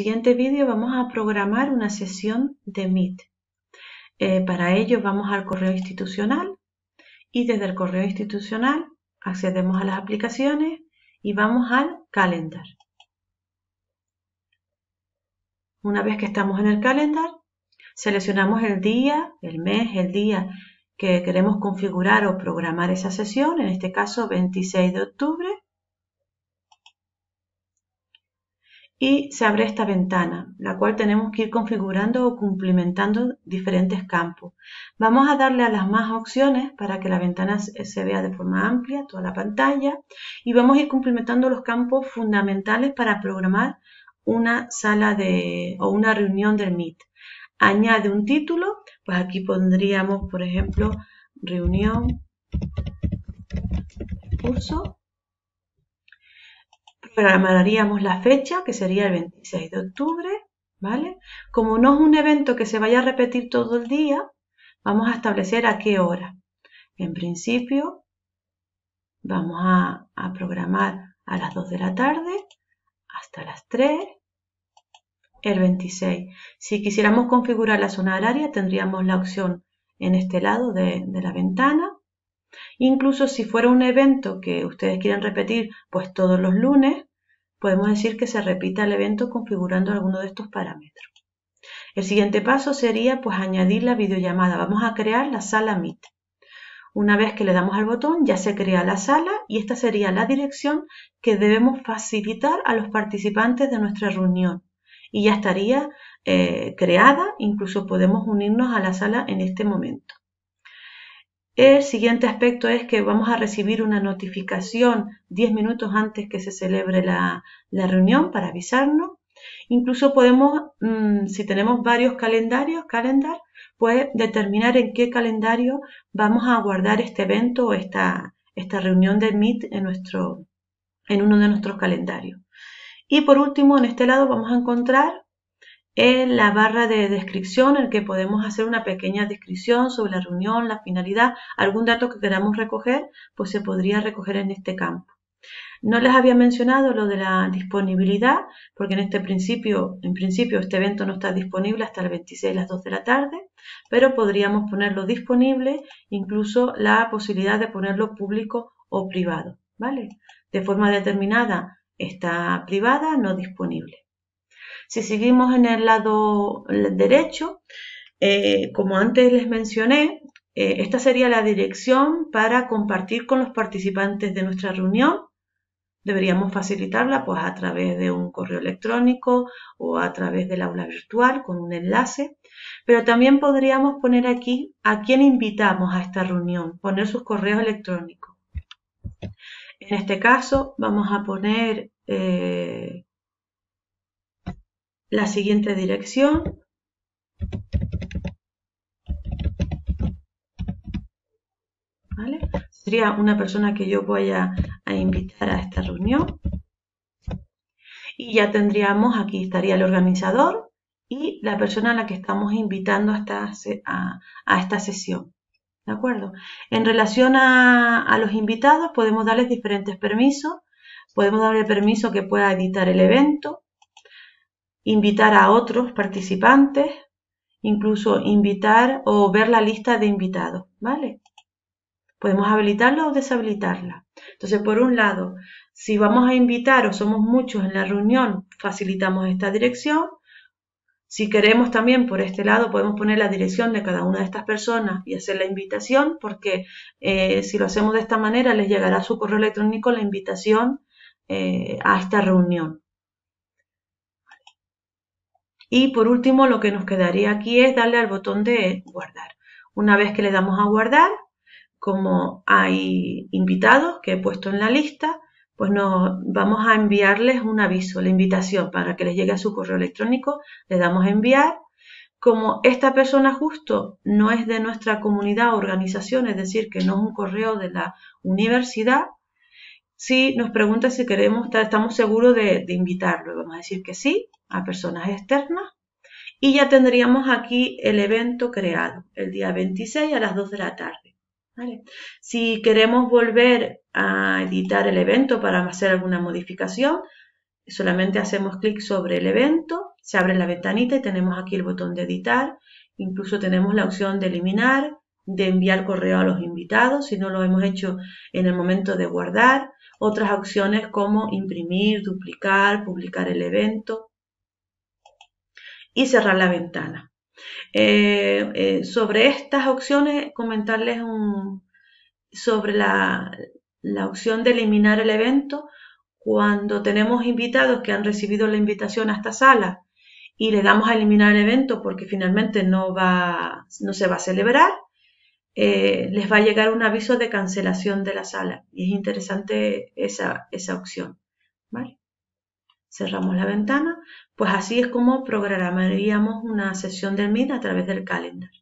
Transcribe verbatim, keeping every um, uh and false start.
siguiente vídeo vamos a programar una sesión de Meet. Eh, para ello vamos al correo institucional y desde el correo institucional accedemos a las aplicaciones y vamos al Calendar. Una vez que estamos en el Calendar, seleccionamos el día, el mes, el día que queremos configurar o programar esa sesión, en este caso veintiséis de octubre. Y se abre esta ventana, la cual tenemos que ir configurando o cumplimentando diferentes campos. Vamos a darle a las más opciones para que la ventana se vea de forma amplia, toda la pantalla, y vamos a ir cumplimentando los campos fundamentales para programar una sala de o una reunión del Meet. Añade un título, pues aquí pondríamos, por ejemplo, reunión, curso. Programaríamos la fecha, que sería el veintiséis de octubre, ¿vale? Como no es un evento que se vaya a repetir todo el día, vamos a establecer a qué hora. En principio, vamos a, a programar a las dos de la tarde hasta las tres, el veintiséis. Si quisiéramos configurar la zona horaria, tendríamos la opción en este lado de, de la ventana. Incluso si fuera un evento que ustedes quieren repetir pues todos los lunes, podemos decir que se repita el evento configurando alguno de estos parámetros. El siguiente paso sería pues añadir la videollamada. Vamos a crear la sala Meet. Una vez que le damos al botón ya se crea la sala y esta sería la dirección que debemos facilitar a los participantes de nuestra reunión. Y ya estaría eh, creada, incluso podemos unirnos a la sala en este momento. El siguiente aspecto es que vamos a recibir una notificación diez minutos antes que se celebre la, la reunión para avisarnos. Incluso podemos, mmm, si tenemos varios calendarios, calendar, pues determinar en qué calendario vamos a guardar este evento o esta, esta reunión de Meet en, nuestro, en uno de nuestros calendarios. Y por último, en este lado vamos a encontrar en la barra de descripción en el que podemos hacer una pequeña descripción sobre la reunión, la finalidad, algún dato que queramos recoger, pues se podría recoger en este campo. No les había mencionado lo de la disponibilidad, porque en este principio, en principio este evento no está disponible hasta el veintiséis a las dos de la tarde, pero podríamos ponerlo disponible, incluso la posibilidad de ponerlo público o privado, ¿vale? De forma determinada está privada, no disponible. Si seguimos en el lado derecho, eh, como antes les mencioné, eh, esta sería la dirección para compartir con los participantes de nuestra reunión. Deberíamos facilitarla pues, a través de un correo electrónico o a través del aula virtual con un enlace. Pero también podríamos poner aquí a quién invitamos a esta reunión, poner sus correos electrónicos. En este caso vamos a poner Eh, la siguiente dirección. ¿Vale? Sería una persona que yo voy a, a invitar a esta reunión. Y ya tendríamos, aquí estaría el organizador y la persona a la que estamos invitando a esta, a, a esta sesión. ¿De acuerdo? En relación a, a los invitados podemos darles diferentes permisos. Podemos darle permiso que pueda editar el evento, invitar a otros participantes, incluso invitar o ver la lista de invitados, ¿vale? Podemos habilitarla o deshabilitarla. Entonces, por un lado, si vamos a invitar o somos muchos en la reunión, facilitamos esta dirección. Si queremos también por este lado, podemos poner la dirección de cada una de estas personas y hacer la invitación, porque eh, si lo hacemos de esta manera, les llegará a su correo electrónico la invitación eh, a esta reunión. Y por último, lo que nos quedaría aquí es darle al botón de guardar. Una vez que le damos a guardar, como hay invitados que he puesto en la lista, pues nos vamos a enviarles un aviso, la invitación, para que les llegue a su correo electrónico. Le damos a enviar. Como esta persona justo no es de nuestra comunidad o organización, es decir, que no es un correo de la universidad, si nos pregunta si queremos, estamos seguros de, de invitarlo. Vamos a decir que sí a personas externas y ya tendríamos aquí el evento creado el día veintiséis a las dos de la tarde. ¿Vale? Si queremos volver a editar el evento para hacer alguna modificación, solamente hacemos clic sobre el evento Se abre la ventanita y tenemos aquí el botón de editar. Incluso tenemos la opción de eliminar, de enviar correo a los invitados si no lo hemos hecho en el momento de guardar. Otras opciones como imprimir, duplicar, publicar el evento y cerrar la ventana. Eh, eh, sobre estas opciones, comentarles un, sobre la, la opción de eliminar el evento. Cuando tenemos invitados que han recibido la invitación a esta sala y le damos a eliminar el evento porque finalmente no, va, no se va a celebrar, eh, les va a llegar un aviso de cancelación de la sala. Y es interesante esa, esa opción. ¿Vale? Cerramos la ventana. Pues así es como programaríamos una sesión del Meet a través del Calendar.